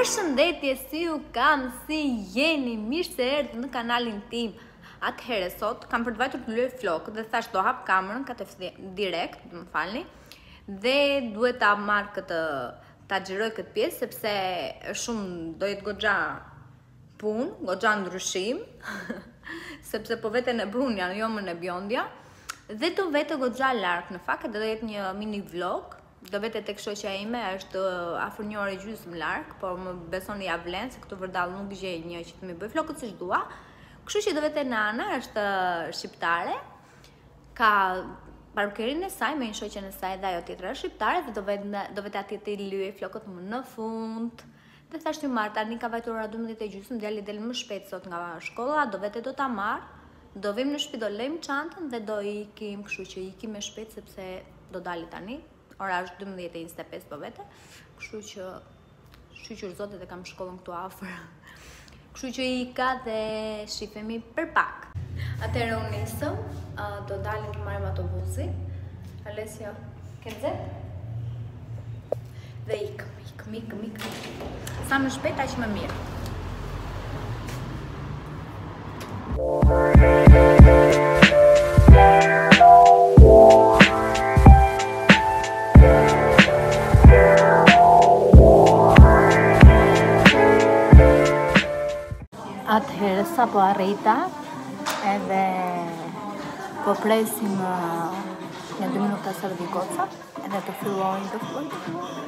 Përshëndetje, si ju kam, si jeni, mirë se erdhë në kanalin tim. Atëherë sot kam për të vajtur të luaj flokët dhe thash do hap kamerën direkt, më falni, dhe duhet ta marr ta xhiroj këtë pjesë sepse është shumë do jetë goxha punë, goxha ndryshim, sepse po veten e brunja, jo më në bjondja, dhe do vete goxha larg në fakt, do jetë një mini vlog. Do vete tek shoqja ime, është afër 1 orë gjysmë larg, por më besoni ja vlen se këtu vërdall nuk gjej një që të më bëj flokët siç dua. Kështu që do vete nana, është shqiptare, ka parukerinë e saj me një shoqen e saj dhe ajo tjetër është shqiptare dhe do vete atje të lyej flokët më në fund. Dhe thash ti marr tani ka vajtur ora 12:30, djali del më shpejt sot nga shkolla, do vete do ta marr. Do vim në shtëpi, do lejm çantën dhe do ikim, kështu që ikim më shpejt sepse do dali tani. Ora është 12:25 po vete, kështu që shqyqur zotet e kam shkollën këtu afër. Kështu që i ka dhe shifemi për pak. Atëherë unë nisëm, do dalim të marrim autobusin. Alesja, ke nxehtë? Dhe ikëm. Sa më shpejt aq më mirë. Atëherë sa po arrita edhe po presim një 2 minuta sa të goca edhe të fillojnë të flojnë.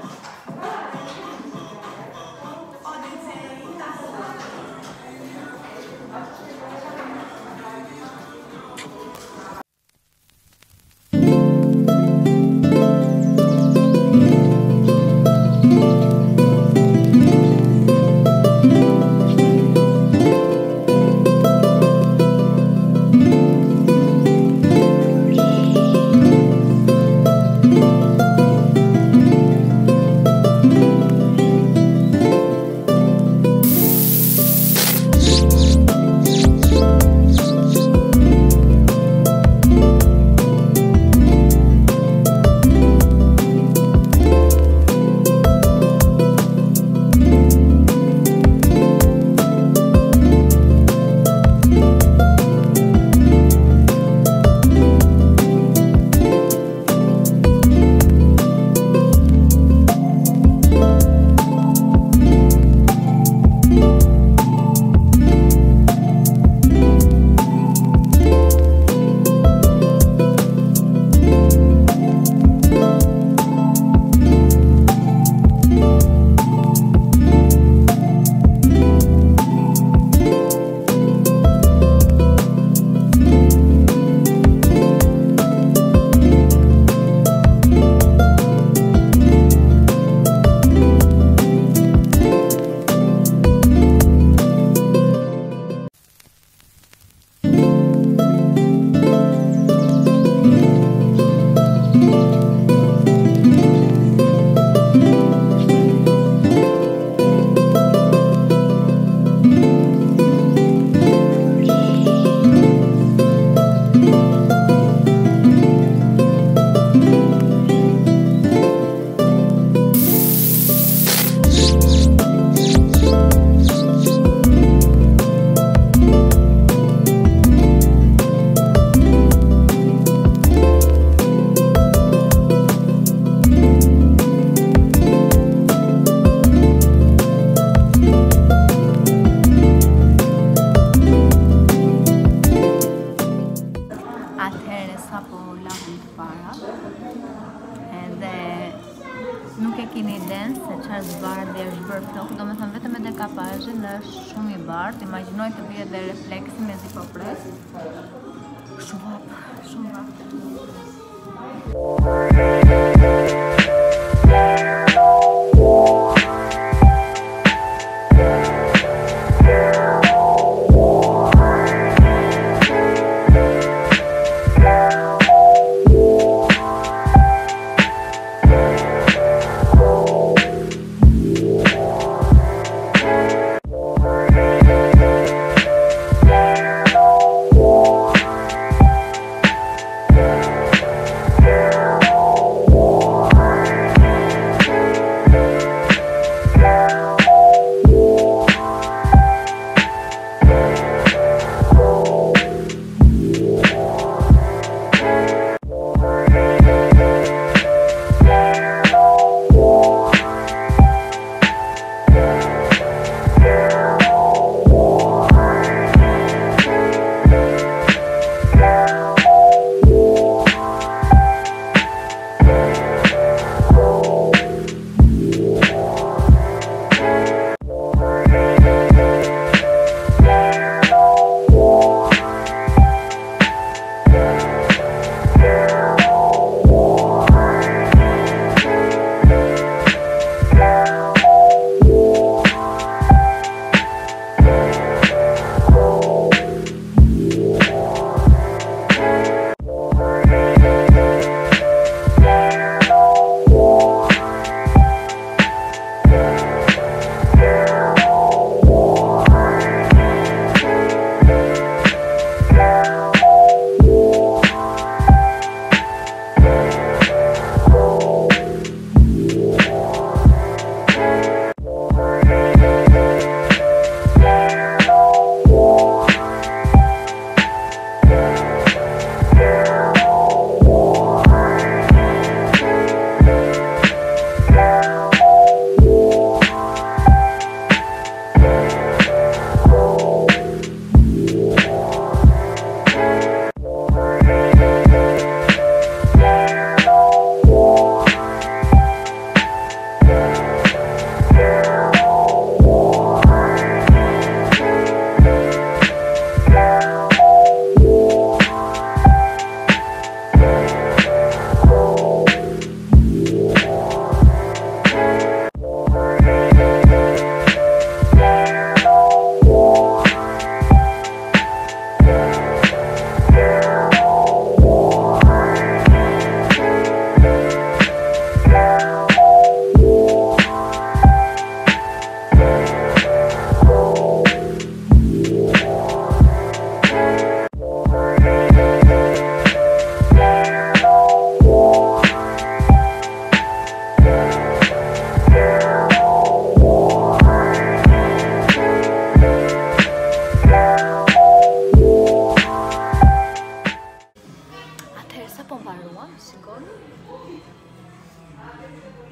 Nuk e keni iden se çfarë zbardhje është bërë flokë, domethënë vetëm me dekapazhin është shumë i bardhë. Imagjinoj të bie dhe refleksi mezi po pres. Shumë hap.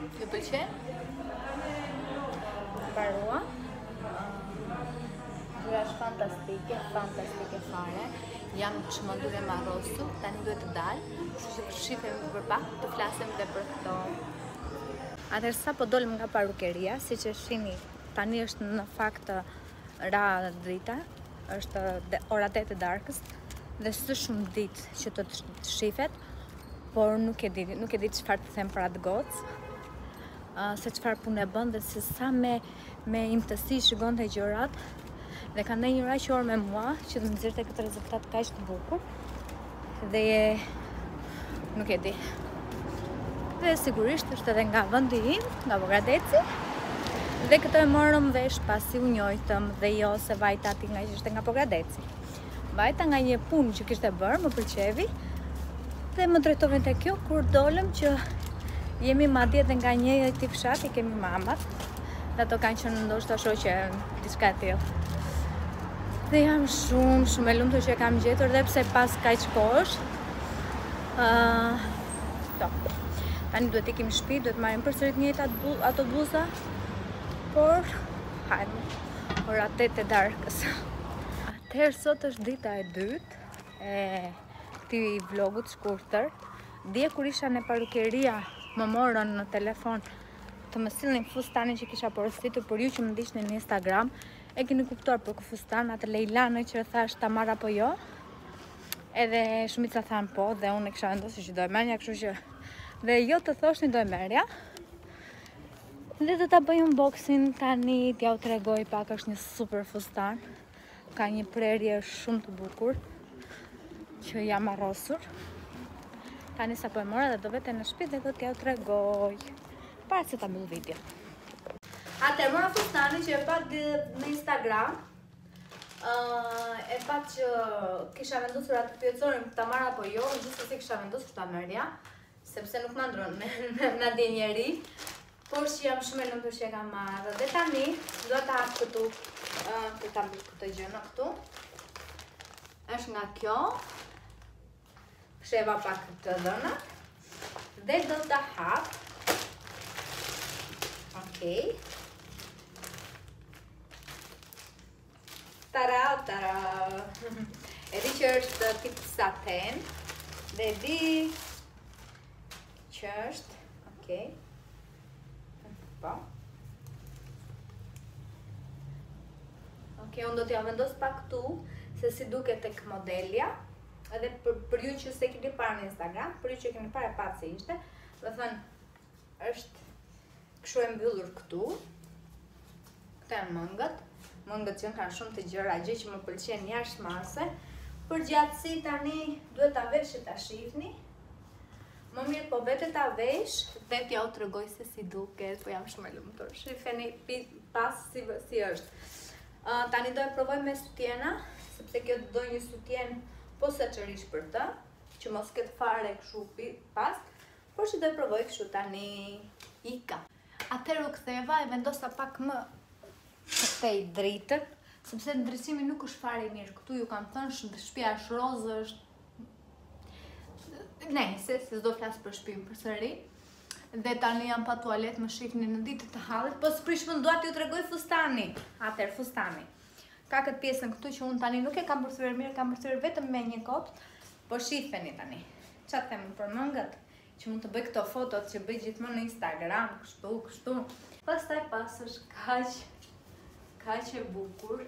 Ju pëlqen? Mbarua. Gjyra është fantastike fare. Jam çmendur e marrosur, tani duhet të dal, kështu që shifemi për pak të flasim edhe për këto. Atëherë sa po dolëm nga parukeria, siç e shihni, tani është në fakt ra drita, është ora 8 e darkës dhe s'është shumë ditë që të shifet, por nuk e di çfarë të them për atë gocë. Se çfarë punë e bën dhe se sa me imtësi shikonte gjërat dhe ka ndonjë aq orë me mua që të më nxjerrte këtë rezultat kaq të bukur dhe nuk e di. Dhe sigurisht është edhe nga vendi im, nga Pogradeci, dhe këtë e morëm vesh pasi u njohtëm dhe jo se vajta ati nga që ishte nga Pogradeci. Vajta nga një punë që kishte bërë, më pëlqevi dhe më drejtove te kjo kur dolëm që jemi madje edhe nga një tip fshati, kemi mamat dhe ato kanë qenë ndoshta shoqe diçka e tillë. Dhe jam shumë e lumtur që e kam gjetur dhe pse pas kaq kohësh. Tani duhet ikim në shtëpi, duhet marrim përsëri të njëjtat autobusa, por hajde, ora 8 e darkës. Atëherë sot është dita e dytë e këtij vlogut shkurtër. Dje kur isha në parukeria, më morën në telefon të më sillnin fustanin që kisha porositur, për ju që më ndiqni në Instagram, e keni kuptuar për fustan, atë Leilane që thash ta marr apo jo. Edhe shumica thanë po, dhe unë e kisha vendosur që do e merrja, kështu që dhe jo të thoshni do e merrja. Dhe do ta bëj unboxing tani, t'ja u tregoj pak, është një super fustan. Ka një prerje shumë të bukur që jam marrosur. Tani sa po e mora dhe do vete në shtëpi dhe do t'ja u tregoj para se ta mbyll video. Atëherë mora fustanin që e pa në Instagram. E pa që kisha vendosur atë pyetësorin ta marr apo jo, gjithsesi kisha vendosur ta merrja, sepse nuk më ndron në di njeri, por që jam shumë e lumtur që e kam marrë. Dhe tani do ta hap këtu, të ta mbyll këtë gjë në këtu. Është nga kjo. Sheva pak të dhëna dhe do ta hap. Okej. Tara. E di që është tip saten dhe di që është, okej. Po. Okej, unë do t'ja vendos pak këtu se si duket tek modelja. Edhe për ju që se keni parë në Instagram, për ju që keni parë e patë se ishte, do thënë, është kështu e mbyllur këtu. Këto janë mëngët që kanë shumë të gjëra, gjë që më pëlqen jashtëmase. Për gjatësi tani duhet ta vesh që ta shihni. Më mirë po vete ta vesh dhe t'ja u tregoj se si duket, po jam shumë e lumtur. Shifeni pas si është. Tani do e provoj me sutjena, sepse kjo do një sutjen posaçërisht për të, që mos ketë fare kështu pas, por që do e provoj kështu tani ika. Atëherë u ktheva e vendosa pak më këtej dritën, sepse ndriçimi nuk është fare i mirë. Këtu ju kam thënë, shtëpia është rozë, është nejse, se s'do flas për shtëpinë përsëri. Dhe tani jam pa tualet, më shihni në ditët të hallit, po s'prishmën dua t'ju tregoj fustani. Atëherë fustani. Ka këtë pjesën këtu që unë tani nuk e kam përsërir mirë, kam përsërir vetëm me një kopë, po shihni tani. Çfarë them për mëngët? Që mund të bëj këto fotot që bëj gjithmonë në Instagram, kështu. Pastaj pas është kaq e bukur.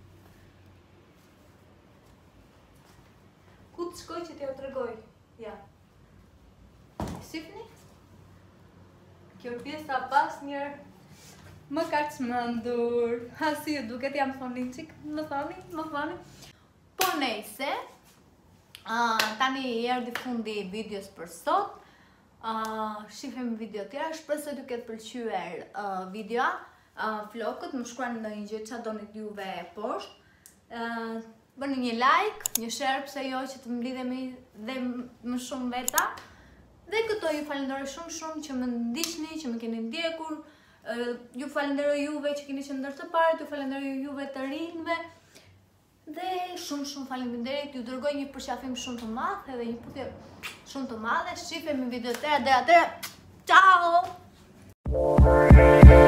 Ku të shkoj që t'ja u tregoj? Ja. Shihni? Kjo pjesa pas njërë më ka çmendur. Ha, si ju duket, jam thoni qik, më thoni. Po nejse, tani erdhi fundi i videos për sot. Shifemi video tjera, shpresoj t'ju ketë pëlqyer videoa, vlogët, më shkruani ndonjë gjë çfarë doni juve poshtë. Bëni një like, një share, pse jo, që të mblidhemi dhe më shumë veta. Dhe këto ju falenderoj shumë që më ndiqni, që më keni ndjekur. Ju falenderoj juve që keni qenë ndër të parët, ju falenderoj juve të rinjve. Dhe shumë faleminderit, ju dërgoj një përqafim shumë të madh edhe një puthje shumë të madhe. Shifemi video të tjera deri atëherë. Ciao! Bye.